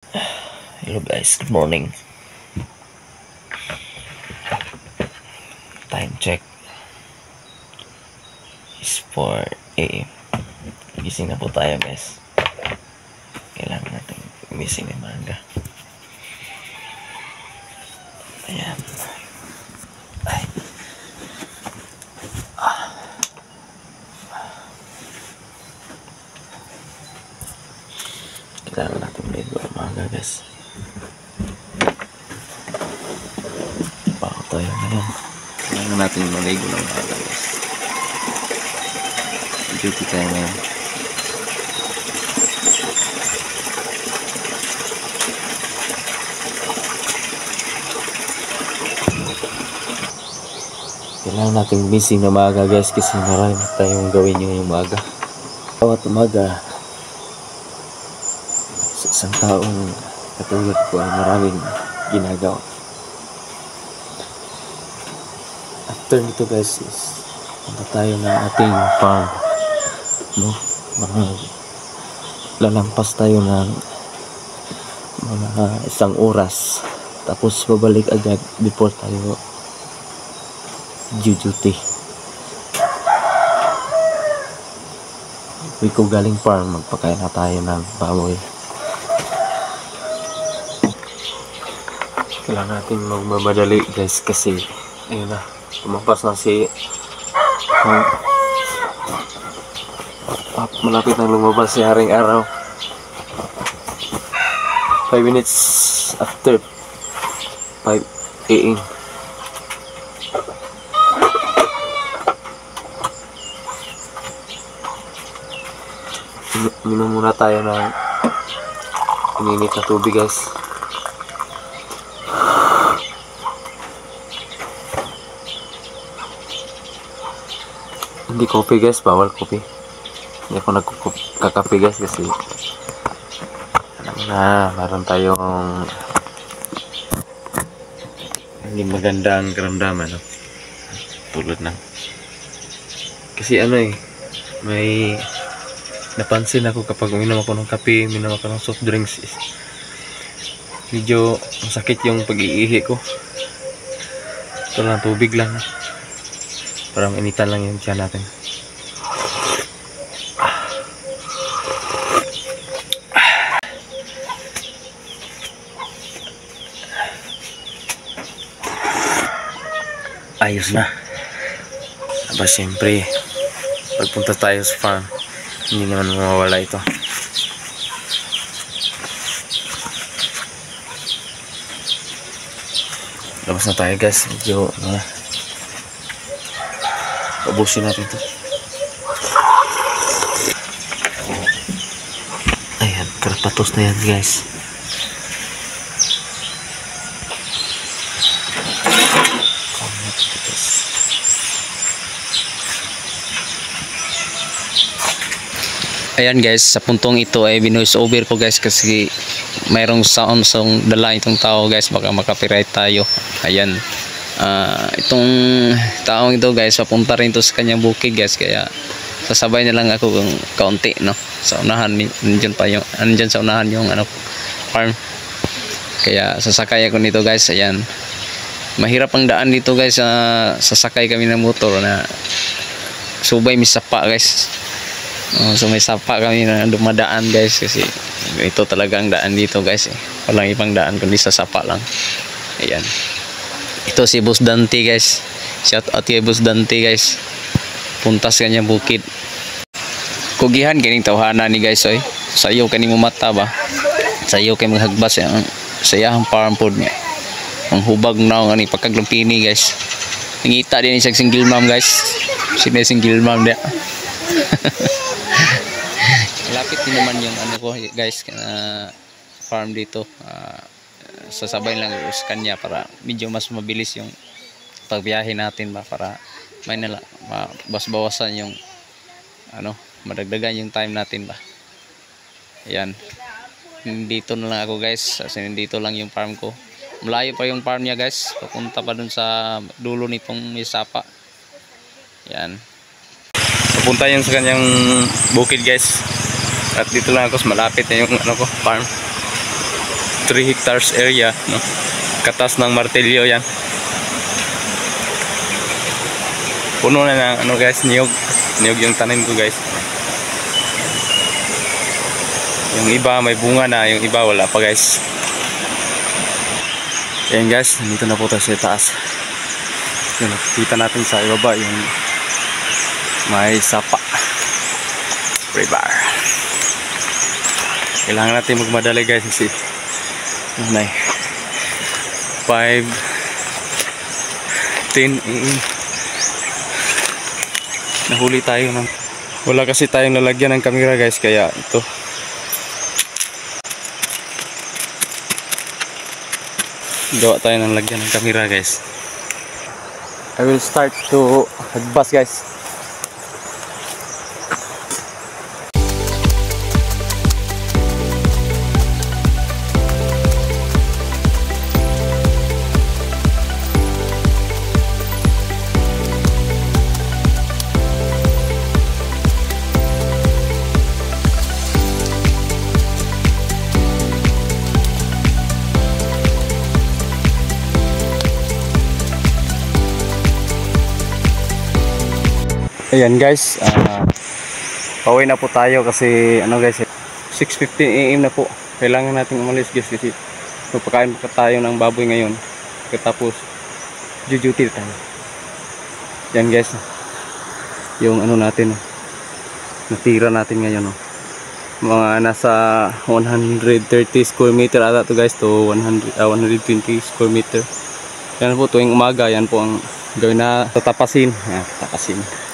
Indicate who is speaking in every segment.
Speaker 1: Hello guys, good morning. Time check is 4 AM. Gising na po tayo guys. Kailangan natin gumising ng maaga. Ayan. Ay. Kailangan natin maligo ng maaga guys. Bako tayo ngayon. Kailangan natin maligo ng maaga guys. Duty tayo ngayon. Kailangan natin gumising na maaga guys kasi marami tayong gawin ngayong maaga. Bawat umaga sa isang taong katulad ko ay maraming ginagawa. After nito guys is punta tayo ng ating farm, no? Lalampas tayo ng mga isang oras tapos babalik agad before tayo duty. Uwi ko galing farm, magpakain na tayo ng baboy. Kailangan natin magmamadali guys kasi ayun na, lumampas na si malapit nang lumabas si Haring Araw. 5 minutes after 5 AM. Minom muna tayo ng ininit na tubig guys. Hindi coffee guys, bawal coffee. Hindi ako nagkakape guys kasi alam na, meron tayong hindi magandang karamdaman, no? Tulad na kasi may napansin ako kapag uminom ako ng kape, uminom ako ng soft drinks, medyo masakit yung pag-iihi ko. Ito lang, tubig lang, parang initan lang yung tiyan natin. Ayos na. Aba siyempre pagpunta tayo sa farm hindi naman mawawala ito. Labas na tayo guys, medyo ubusin natin ito. Ayan, karapatos na yan guys. Ayan guys, sa puntong ito ay binoise over ko guys kasi mayroong sound dala itong tao guys, baka makapiright tayo. Ayan, itong taong ito guys papunta rin to sa kanyang bukid guys, kaya sasabay na lang ako ng kaunti, no? Sa unahan, nandyan sa unahan yung farm, kaya sasakay ako nito guys. Ayan, mahirap ang daan dito guys, sasakay kami ng motor na subay misapa guys. So may sapa kami na dumadaan guys kasi ito talaga ang daan dito guys, walang ibang daan kundi sa sapa lang. Ayan, ito si Boss Dante guys, shout out kay Boss Dante guys, puntas kanya bukid. Kugihan kining tawhana ni guys, oy sayo kani mo mata ba, sayo kay maghagbas ang sayahang farm food niya, ang hubag na ang pagkaglumpini guys. Nangita din isang single mom guys, sino single mom dia. Malapit din naman yung ko guys, farm dito. Sasabay lang sa kanya para medyo mas mabilis yung pagbiyahe natin ba, para may bawas-bawasan yung madagdagan yung time natin ba. Ayan, dito na lang ako guys kasi dito lang yung farm ko. Malayo pa yung farm niya guys, papunta pa dun sa dulo nitong Misapa. Ayan, papunta yun sa kanyang bukid guys. At dito lang ako, malapit na yung farm. 3 hectares area, no? Katas ng martilyo yan. Puno na ng ano guys, niyog yung tanim ko guys. Yung iba may bunga na, yung iba wala pa guys. Ayan guys, dito na po tayo sa taas. Yun, kita natin sa ibaba yung may sapa river. Kailangan natin magmadali guys kasi 5:10 AM. Nahuli tayo ng wala kasi tayong lalagyan ng camera guys, kaya ito gawa tayo ng lagyan ng camera guys. I will start to advance guys. Ayan guys, pauwi na po tayo kasi ano guys, 6:15 AM na po. Kailangan natin umalis guys kasi magpakain pa tayo ng baboy ngayon. Tapos duty tayo. Yan guys, yung ano natin, natira natin ngayon, no? Mga nasa 130 square meter ata to guys, to 120 square meter. Yan po, tuwing umaga yan po ang gawin na tatapasin. Tatapasin.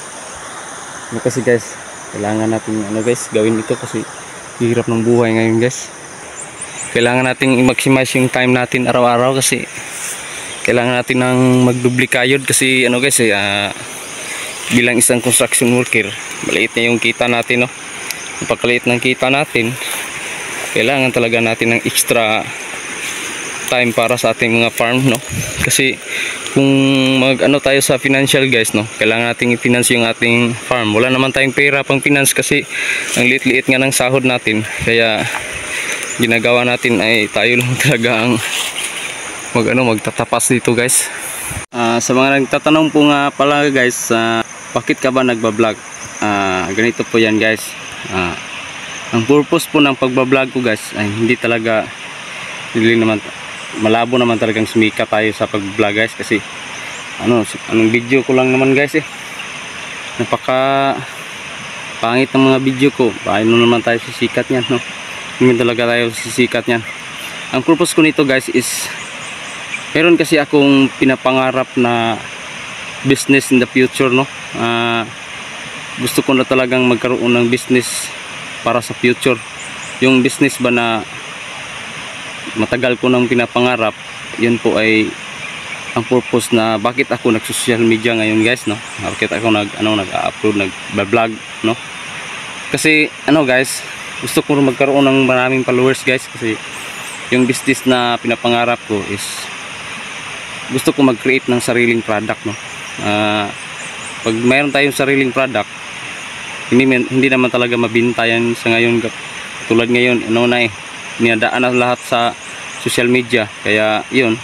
Speaker 1: Kasi guys, kailangan natin ano guys, gawin ito kasi hirap ng buhay ngayon guys. Kailangan natin i-maximize yung time natin araw-araw kasi kailangan natin ng magdubli kayod kasi ano guys, bilang isang construction worker, maliit na yung kita natin, no? Napakaliit ng kita natin. Kailangan talaga natin ng extra time para sa ating mga farm, no? Kasi kung mag-ano tayo sa financial guys, no, kailangan nating i-finance yung ating farm. Wala naman tayong pera pang finance kasi ang liit-liit nga ng sahod natin. Kaya ginagawa natin ay tayo lang talaga ang magtatapas dito guys. Sa mga nagtatanong po nga pala guys, bakit ka ba nagbablog? Ganito po yan guys. Ang purpose po ng pagbablog ko guys ay hindi naman malabo naman talagang sumika tayo sa pag-vlog guys kasi anong video ko lang naman guys, napaka pangit ng mga video ko. Paano naman tayo sisikat niyan, no? Hindi talaga tayo sisikat niyan. Ang purpose ko nito guys is meron kasi akong pinapangarap na business in the future, no? Gusto ko na talagang magkaroon ng business para sa future. Yung business ba na matagal ko nang pinapangarap, yun po ay ang purpose na bakit ako nag-social media ngayon guys, no? Bakit ako nag-upload, nag-vlog, no? Kasi guys, gusto ko magkaroon ng maraming followers guys kasi yung business na pinapangarap ko is gusto ko mag-create ng sariling product, no? Pag mayroon tayong sariling product, hindi naman talaga mabinta yan sa ngayon. Tulad ngayon, ninadaan na lahat sa social media. Kaya yun,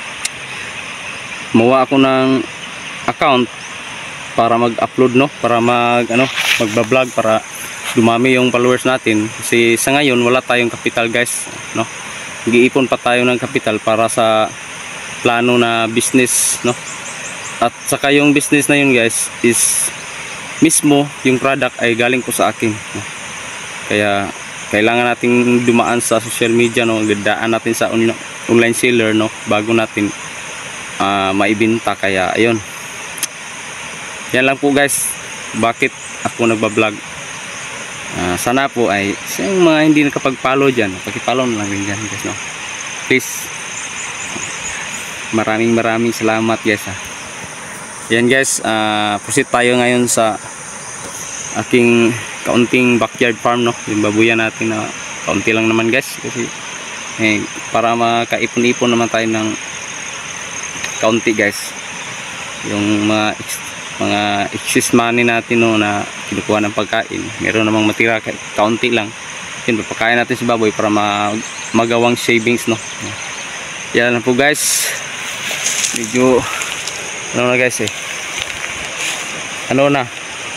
Speaker 1: mawa ako ng account para mag-upload, no? Para magba-vlog para dumami yung followers natin. Kasi sa ngayon wala tayong capital guys, no? Nag-iipon pa tayo ng capital para sa plano na business, no? At saka yung business na yun guys is mismo yung product ay galing po sa akin, no? Kaya kailangan nating dumaan sa social media, no? Gandaan natin sa online seller, no? Bago natin maibenta. Kaya ayun, yan lang po guys, bakit ako nagbablog. Sana po ay sa mga hindi nakapag-follow dyan, paki-follow na lang rin dyan guys, no? Please, maraming salamat guys, ha? Yan guys, proceed tayo ngayon sa aking kaunting backyard farm, no? Yung babuyan natin na kaunti lang naman guys kasi para makaipon-ipon naman tayo ng kaunti guys. Yung mga excess money natin, no, na kinukuha ng pagkain, meron namang matira kaunti lang Yun, papakain natin si baboy para magawang shavings, no. Yan lang po guys. Medyo ano na guys ano na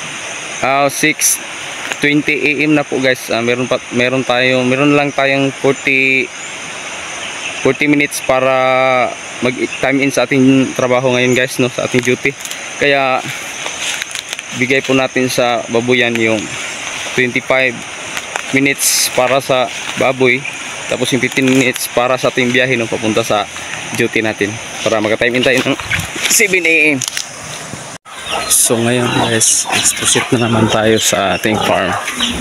Speaker 1: 6:20 AM na po guys. Meron lang tayong 40 minutes para mag time in sa ating trabaho ngayon guys, no, sa ating duty. Kaya bigay po natin sa baboyan yung 25 minutes para sa baboy, tapos yung 15 minutes para sa ating biyahe, no, papunta sa duty natin, para maka-time in tayo ng 7 AM. So ngayon guys, exposit na naman tayo sa ating farm.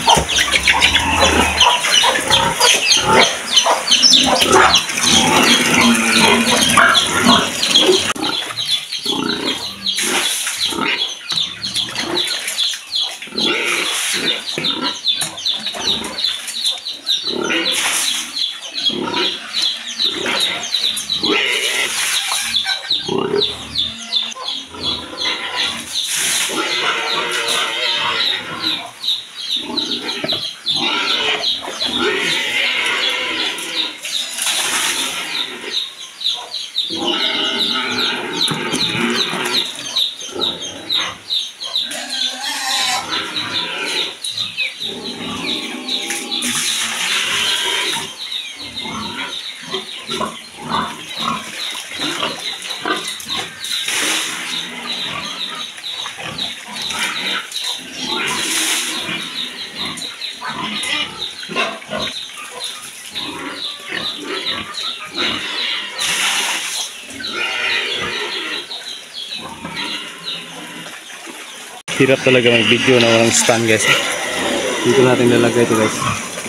Speaker 1: Hirap talaga mag-video na walang stand guys. Dito natin nilagay ito guys.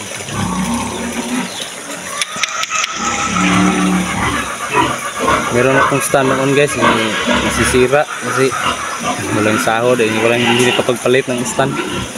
Speaker 1: Meron akong stand noon guys, nasisira kasi walang sahod, hindi kapagpalit ng stand.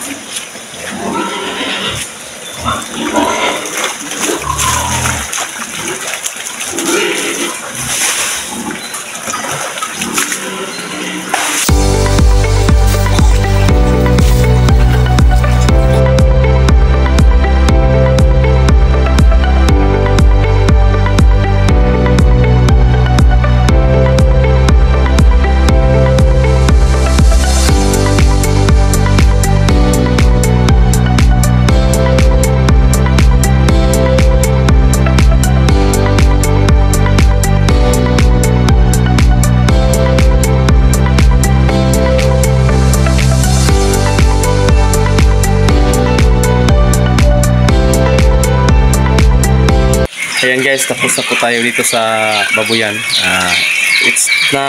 Speaker 1: Ayan guys, tapos na po tayo dito sa babuyan. It's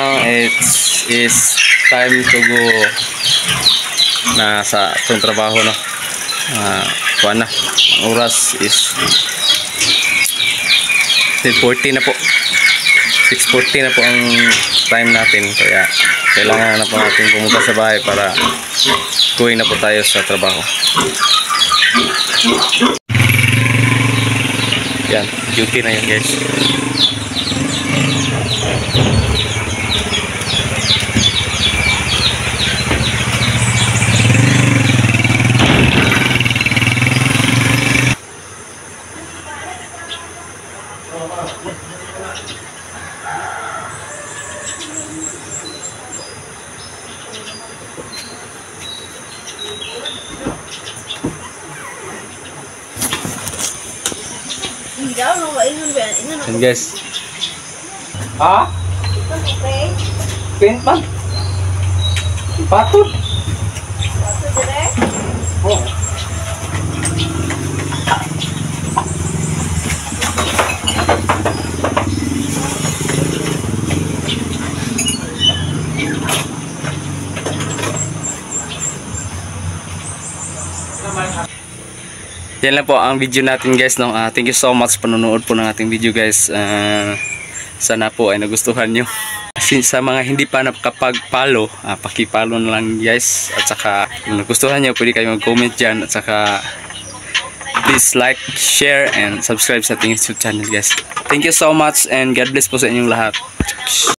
Speaker 1: time to go na sa itong trabaho, no. Kuha na. Ang oras is 10:40 na po. 6:40 na po ang time natin. Kaya kailangan na po natin pumunta sa bahay para going na po tayo sa trabaho. Yan, duty na yan guys. And guys, paint man patut oh. Yan lang po ang video natin guys, no. Thank you so much panonood po ng ating video guys. Sana po ay nagustuhan nyo. Sa mga hindi pa nakapag-follow, paki-follow na lang guys. At saka kung nagustuhan nyo, pwede kayo mag-comment dyan. At saka please like, share, and subscribe sa ating YouTube channel guys. Thank you so much and God bless po sa inyong lahat.